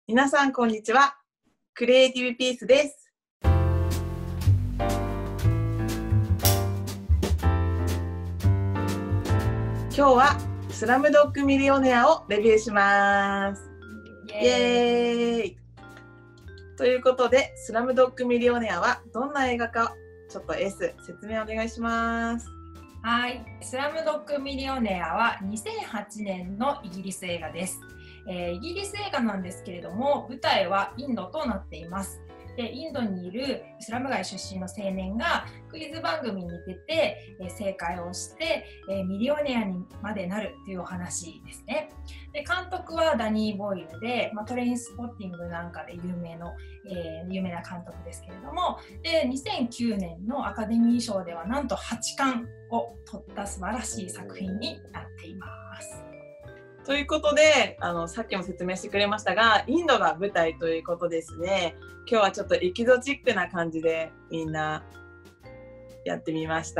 皆さんこんにちは。クリエイティブピースです。今日はスラムドッグミリオネアをレビューします。イエーイ。ということで、スラムドッグミリオネアはどんな映画か、ちょっと S 説明お願いします。 はい、スラムドッグミリオネアは2008年のイギリス映画です。イギリス映画なんですけれども、舞台はインドとなっています。で、インドにいるスラム街出身の青年がクイズ番組に出て正解をしてミリオネアにまでなるというお話ですね。で、監督はダニー・ボイルで、トレインスポッティングなんかで有名な監督ですけれども、で2009年のアカデミー賞ではなんと8冠を取った素晴らしい作品になっています。 ということで、さっきも説明してくれましたが、インドが舞台ということですね。今日はちょっとエキゾチックな感じでみんなやってみました。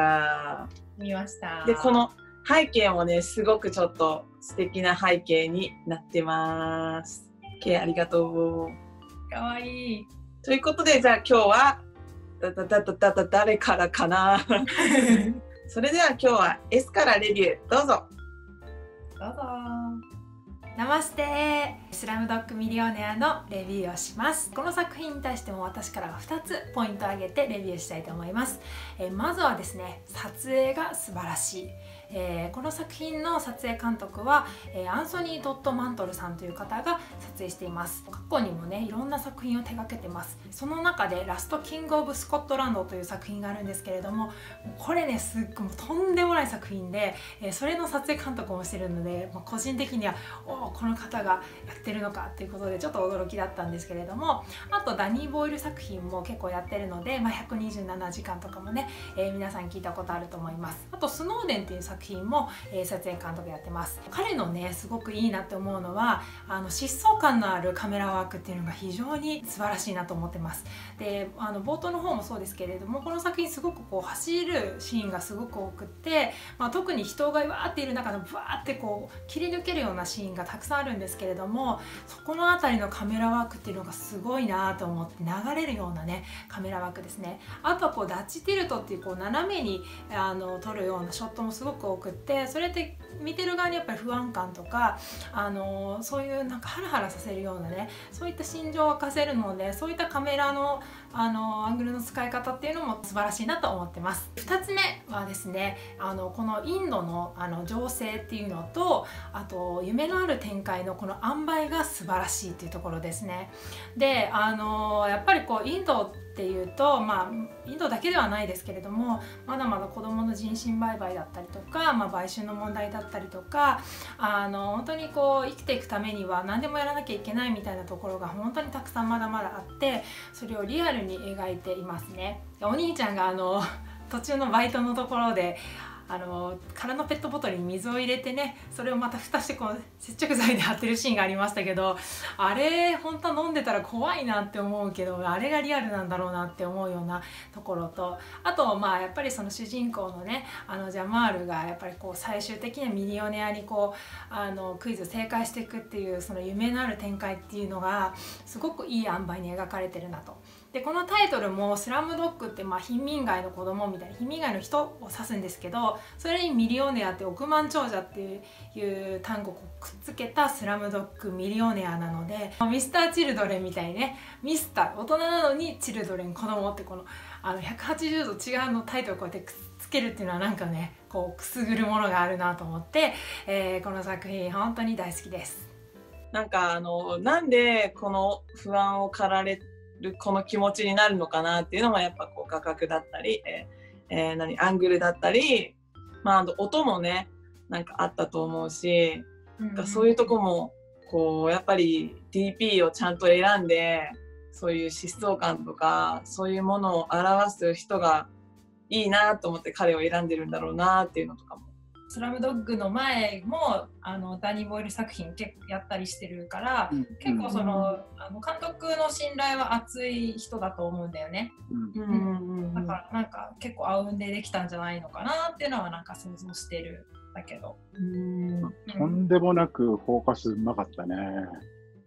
で、この背景もね、すごくちょっと素敵な背景になってます。ケイ、ありがとう。 かわいい。 ということで、じゃあ今日は誰からかなそれでは今日は S からレビューどうぞ。 どうぞ。ナマステ、スラムドッグミリオネアのレビューをします。この作品に対しても私からは2つポイントを挙げてレビューしたいと思います。まずはですね、撮影が素晴らしい。この作品の撮影監督はアンソニー・ドット・マントルさんという方が撮影しています。過去にもね、いろんな作品を手掛けてます。その中でラスト・キング・オブ・スコットランドという作品があるんですけれども、これね、すっごいとんでもない作品で、それの撮影監督もしてるので、個人的にはこの方がやってるのかっていうことでちょっと驚きだったんですけれども、あとダニー・ボイル作品も結構やってるので、127時間とかもね、皆さん聞いたことあると思います。あとスノーデンっていう作品も、撮影監督やってます。彼のね、すごくいいなって思うのは疾走感のあるカメラワークっていうのが非常に素晴らしいなと思ってます。で、冒頭の方もそうですけれども、この作品すごくこう走るシーンがすごく多くって、特に人がわーっている中でわーってこう切り抜けるようなシーンがたくさんあるんですけれども、そこの辺りのカメラワークっていうのがすごいなと思って、流れるようなねカメラワークですね。あとはこうダッチティルトっていうこう斜めに撮るようなショットもすごく多くって、それって見てる側にやっぱり不安感とかそういうなんかハラハラさせるようなね、そういった心情を明かせるので、そういったカメラのアングルの使い方っていうのも素晴らしいなと思ってます。2つ目はですね、このインドの情勢っていうのと、あと夢のある展開のこの塩梅が素晴らしいっていうところですね。で、やっぱりこうインドっていうと、インドだけではないですけれども、まだまだ子どもの人身売買だったりとか、売春の問題だったりとか、本当にこう生きていくためには何でもやらなきゃいけないみたいなところが本当にたくさんまだまだあって、それをリアルに描いていますね。お兄ちゃんが途中のバイトのところで空のペットボトルに水を入れてね、それをまた蓋してこう接着剤で貼ってるシーンがありましたけど、あれ本当は飲んでたら怖いなって思うけど、あれがリアルなんだろうなって思うようなところと、あとやっぱりその主人公のねジャマールがやっぱりこう最終的にはミリオネアにこうクイズ正解していくっていう、その夢のある展開っていうのがすごくいい塩梅に描かれてるなと。で、このタイトルもスラムドッグって貧民街の子供みたいな、貧民街の人を指すんですけど、それにミリオネアって億万長者っていう単語をくっつけたスラムドッグミリオネアなので、ミスターチルドレンみたいにね、ミスター大人なのにチルドレン子供って、この180度違うのタイトルをこうやってくっつけるっていうのはなんかね、こうくすぐるものがあるなと思って、この作品本当に大好きです。 なんかなんでこの不安を駆られるこの気持ちになるのかなっていうのも、やっぱこう画角だったり、アングルだったり、音もねなんかあったと思うし、そういうとこもこうやっぱり DP をちゃんと選んで、そういう疾走感とかそういうものを表す人がいいなと思って彼を選んでるんだろうなっていうのとかも。 スラムドッグの前もダニー・ボイル作品結構やったりしてるから、結構その監督の信頼は厚い人だと思うんだよね。だからなんか結構あうんでできたんじゃないのかなっていうのはなんか想像してるんだけど。 とんでもなくフォーカスうまかったね。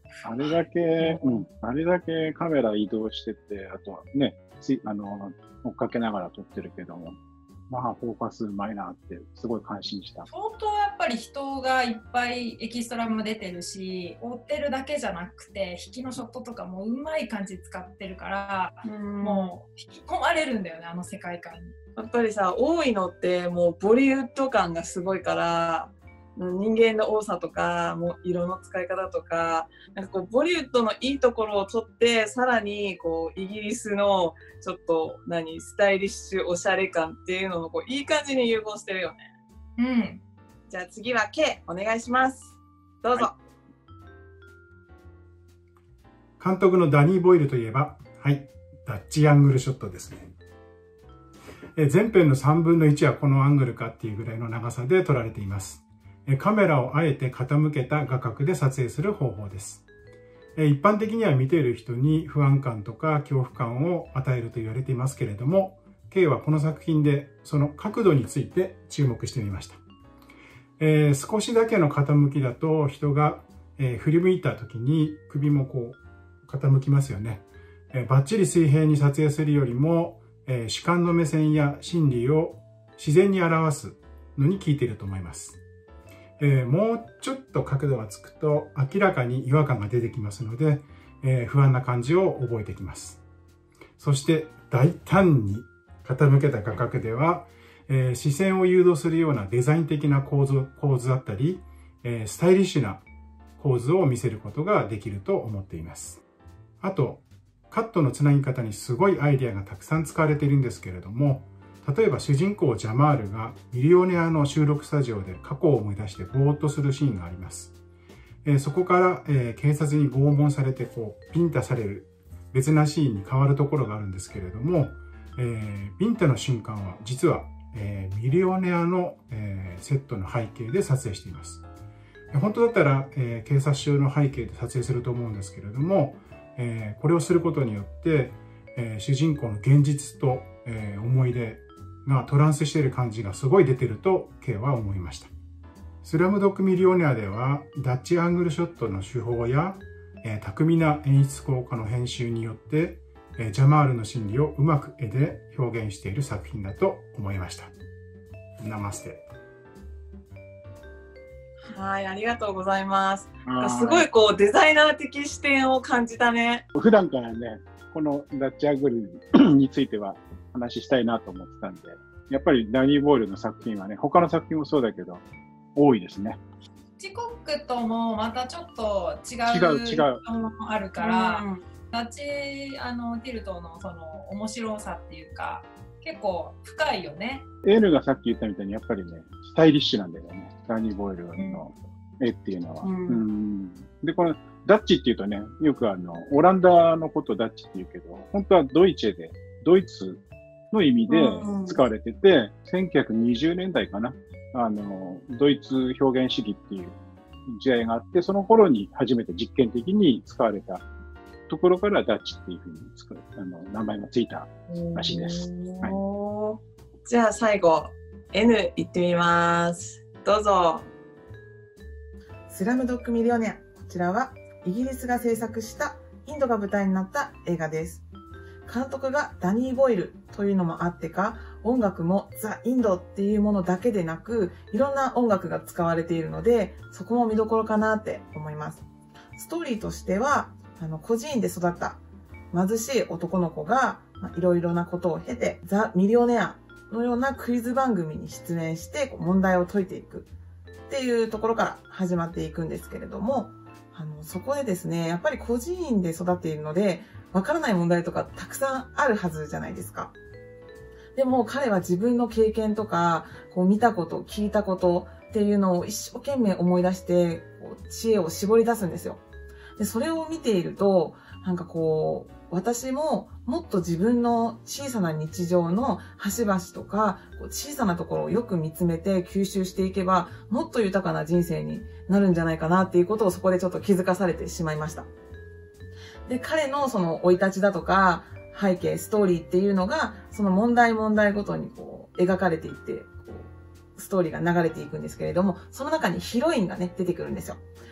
あれだけ、あれだけカメラ移動してて、あとはね、追っかけながら撮ってるけども、まあ、フォーカスうまいなって、すごい感心した。 相当やっぱり人がいっぱいエキストラも出てるし、追ってるだけじゃなくて、引きのショットとかもうまい感じ使ってるから、もう引き込まれるんだよね、あの世界観に。 やっぱりさ、多いのってもうボリウッド感がすごいから、人間の多さとか、もう色の使い方とか、なんかこうボリウッドのいいところを取って、さらにこうイギリスのちょっとスタイリッシュおしゃれ感っていうののこういい感じに融合してるよね。じゃあ次は K お願いします。どうぞ。 監督のダニー・ボイルといえば、はい、ダッチアングルショットですね。全編の3分の1はこのアングルかっていうぐらいの長さで撮られています。カメラをあえて傾けた画角で撮影する方法です。一般的には見ている人に不安感とか恐怖感を与えると言われていますけれども、K はこの作品でその角度について注目してみました。少しだけの傾きだと人が、振り向いた時に首もこう傾きますよね。バッチリ水平に撮影するよりも、主観の目線や心理を自然に表すのに効いていると思います。もうちょっと角度がつくと明らかに違和感が出てきますので、不安な感じを覚えてきます。そして大胆に傾けた画角では、視線を誘導するようなデザイン的な構図だったり、スタイリッシュな構図を見せることができると思っています。あと、カットのつなぎ方にすごいアイデアがたくさん使われているんですけれども、例えば主人公ジャマールがミリオネアの収録スタジオで過去を思い出してぼーっとするシーンがあります。そこから、警察に拷問されてビンタされる別なシーンに変わるところがあるんですけれども、ビンタの瞬間は実は、ミリオネアの、セットの背景で撮影しています。本当だったら、警察署の背景で撮影すると思うんですけれども、これをすることによって、主人公の現実と、思い出がトランスしている感じがすごい出てると K は思いました。スラムドッグミリオネアではダッチアングルショットの手法や、巧みな演出効果の編集によって、ジャマールの心理をうまく絵で表現している作品だと思いました。ナマステ。 はい、ありがとうございます。すごいこうデザイナー的視点を感じたね。 普段からね、このダッチアングルについては話したいなと思ってたんで、やっぱりダニー・ボイルの作品はね、他の作品もそうだけど、多いですね。 ヒッチコックともまたちょっと違うのもあるから、ダッチティルトのその面白さっていうか、結構深いよね。 N がさっき言ったみたいに、やっぱりね、スタイリッシュなんだよね、ダニー・ボイルの絵っていうのは。で、このダッチっていうとね、よくオランダのことをダッチって言うけど、本当はドイツで、ドイツの意味で使われてて、1920年代かな、ドイツ表現主義っていう時代があって、その頃に初めて実験的に使われたところからダッチっていうふうに名前がついたらしいです。はい、 じゃあ最後、N いってみます。どうぞ。 スラムドッグミリオネア。こちらはイギリスが制作したインドが舞台になった映画です。監督がダニー・ボイルというのもあってか、音楽もザ・インドっていうものだけでなく、いろんな音楽が使われているので、そこも見どころかなって思います。ストーリーとしては、孤児院で育った貧しい男の子が、いろいろなことを経て、ザ・ミリオネアのようなクイズ番組に出演して問題を解いていくっていうところから始まっていくんですけれども、そこでですね、やっぱり孤児院で育っているので、わからない問題とかたくさんあるはずじゃないですか。でも彼は自分の経験とか、見たこと、聞いたことっていうのを一生懸命思い出して、知恵を絞り出すんですよ。で、それを見ていると、私ももっと自分の小さな日常の端々とか、小さなところをよく見つめて吸収していけば、もっと豊かな人生になるんじゃないかなっていうことをそこでちょっと気づかされてしまいました。で、彼のその生い立ちだとか、背景、ストーリーっていうのが、その問題ごとに描かれていって、ストーリーが流れていくんですけれども、その中にヒロインがね、出てくるんですよ。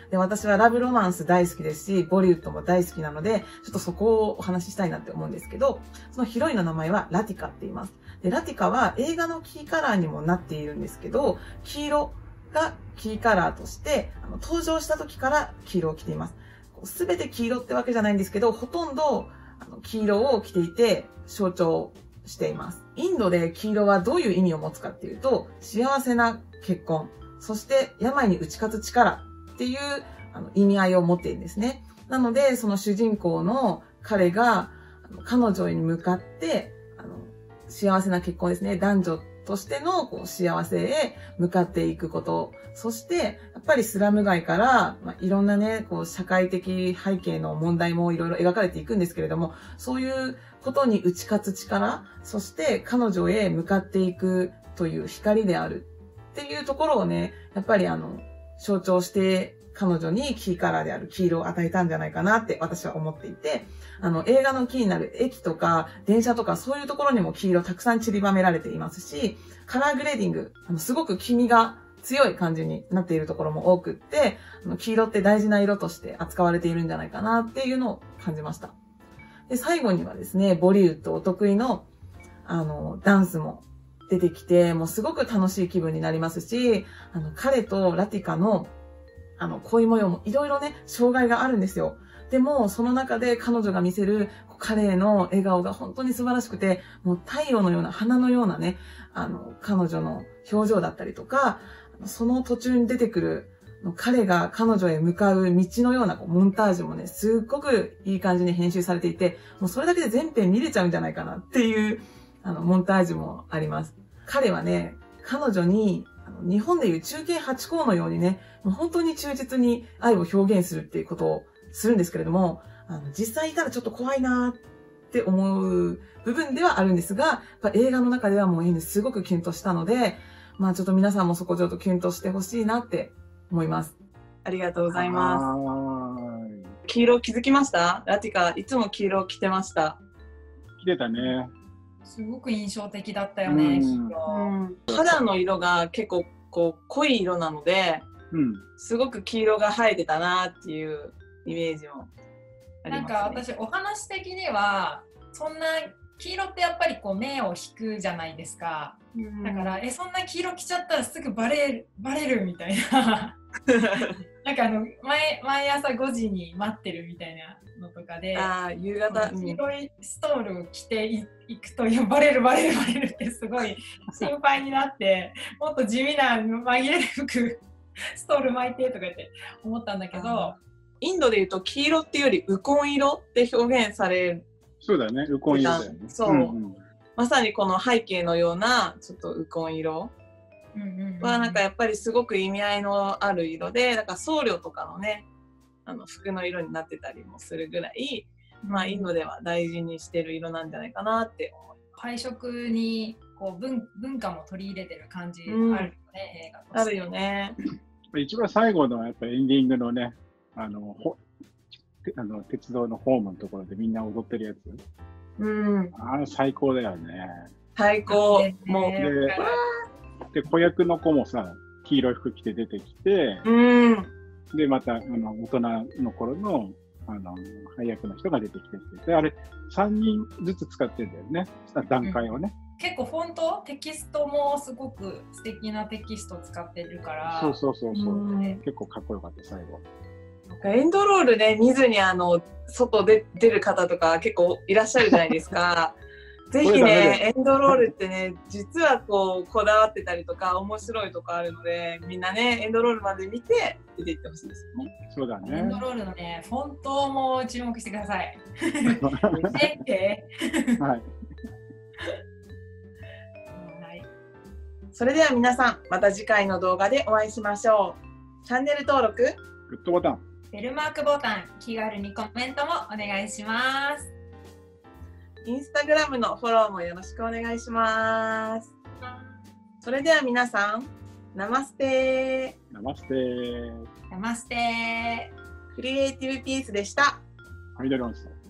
で、私はラブロマンス大好きですし、ボリウッドも大好きなので、ちょっとそこをお話ししたいなって思うんですけど、そのヒロインの名前はラティカって言います。で、ラティカは映画のキーカラーにもなっているんですけど、黄色がキーカラーとして、登場した時から黄色を着ています。すべて黄色ってわけじゃないんですけど、ほとんど黄色を着ていて象徴しています。インドで黄色はどういう意味を持つかっていうと、幸せな結婚、そして病に打ち勝つ力っていう意味合いを持っているんですね。なので、その主人公の彼が彼女に向かって幸せな結婚ですね。男女としての幸せへ向かっていくこと。そして、やっぱりスラム街から、いろんなね、社会的背景の問題もいろいろ描かれていくんですけれども、そういうことに打ち勝つ力、そして彼女へ向かっていくという光であるっていうところをね、やっぱり象徴して彼女にキーカラーである黄色を与えたんじゃないかなって私は思っていて、映画のキーになる駅とか電車とかそういうところにも黄色たくさん散りばめられていますし、カラーグレーディング、すごく黄みが強い感じになっているところも多くって、黄色って大事な色として扱われているんじゃないかなっていうのを感じました。で、最後にはですね、ボリウッドお得意の、ダンスも出てきて、もうすごく楽しい気分になりますし、彼とラティカの、恋模様もいろいろね、障害があるんですよ。でも、その中で彼女が見せる彼への笑顔が本当に素晴らしくて、もう太陽のような、花のようなね、彼女の表情だったりとか、その途中に出てくる彼が彼女へ向かう道のようなモンタージュもね、すっごくいい感じに編集されていて、もうそれだけで全編見れちゃうんじゃないかなっていう、モンタージュもあります。彼はね、彼女に、日本でいう中堅八校のようにね、もう本当に忠実に愛を表現するっていうことをするんですけれども、実際いたらちょっと怖いなって思う部分ではあるんですが、やっぱ映画の中ではもうすごくキュンとしたので、まあちょっと皆さんもそこちょっとキュンとしてほしいなって思います。 ありがとうございます。黄色気づきました？ラティカいつも黄色着てました。 着てたね。 すごく印象的だったよね、黄色。 肌の色が結構濃い色なので、すごく黄色が映えてたなっていうイメージもありますね。 なんか私お話的にはそんな黄色ってやっぱり目を引くじゃないですか。だからそんな黄色着ちゃったらすぐバレるみたいななんか毎朝5時に待ってるみたいなのとかで、 夕方黄色いストールを着ていくとバレるってすごい心配になってもっと地味な紛れる服ストール巻いてとかって思ったんだけど、 インドでいうと黄色っていうよりウコン色って表現される。 そうだね、ウコン色だよね。 そう、まさにこの背景のようなちょっとウコン色はなんかやっぱりすごく意味合いのある色で、だから僧侶とかのね服の色になってたりもするぐらい、まあインドでは大事にしてる色なんじゃないかなって思います。 配色に文化も取り入れてる感じあるよね、映画として。 あるよね。 一番最後のやっぱエンディングのね、鉄道のホームのところでみんな踊ってるやつ。最高だよね。最高。もうで子役の子もさ、黄色い服着て出てきて、でまた大人の頃の配役の人が出てきてて、あれ3人ずつ使ってるんだよね、段階をね。 結構フォントテキストもすごく素敵なテキスト使ってるから、 そう、結構かっこよかった最後。 エンドロールね、見ずに外で出る方とか結構いらっしゃるじゃないですか。ぜひね、エンドロールってね、実はこだわってたりとか面白いとかあるので、みんなね、エンドロールまで見て出ていってほしいですよね。 そうだね。 エンドロールのね、フォントも注目してください。 はい。 それでは皆さん、また次回の動画でお会いしましょう。チャンネル登録、 グッドボタン、 ベルマークボタン、気軽にコメントもお願いします。 インスタグラムのフォローもよろしくお願いします。それでは皆さん、ナマステー。 ナマステー。 ナマステー。 クリエイティブピースでした。 はい、どうも。